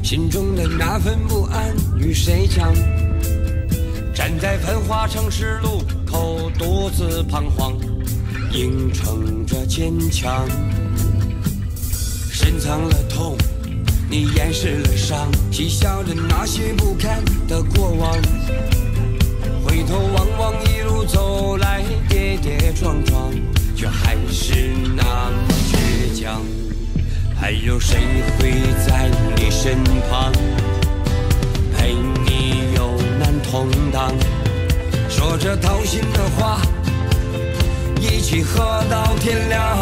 心中的那份不安与谁讲？站在繁华城市路口，独自彷徨，硬撑着坚强。深藏了痛，你掩饰了伤，嬉笑着那些不堪的过往。回头望望一路走来，跌跌撞撞，却还是那么倔强。还有谁会在你身旁，陪你有难同当，说着掏心的话，一起喝到天亮。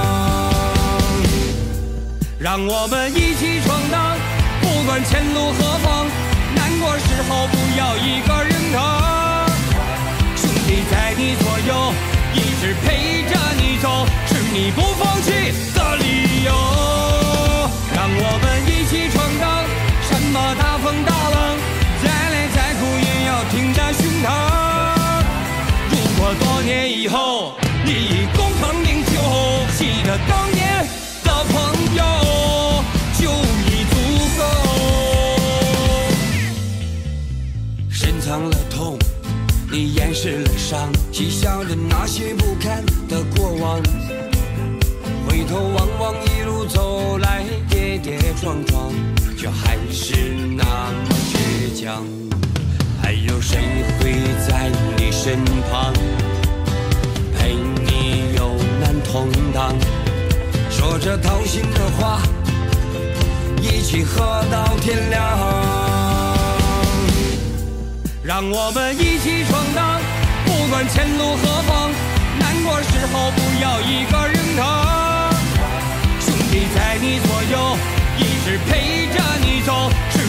让我们一起闯荡，不管前路何方，难过时候不要一个人扛。兄弟在你左右，一直陪着你走，是你不放弃的理由。让我们一起闯荡，什么大风大浪，再累再苦也要挺着胸膛。如果多年以后，你已功成名就，记得当年的朋友就已足够。深藏了痛，你掩饰了伤，嬉笑着那些不堪的过往。回头望望一路走来，跌跌撞撞，却还是那么倔强。还有谁会在你身旁，陪你有难同当，说着掏心的话，一起喝到天亮。让我们一起闯荡，不管前路何方，难过时候不要一个人扛。兄弟在你左右，一直陪着你走。